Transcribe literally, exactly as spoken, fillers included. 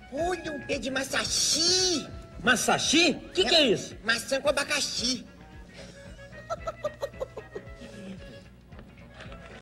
Olha, um pé de maçaxi. Maçaxi? O que, que é isso? Maçã com abacaxi.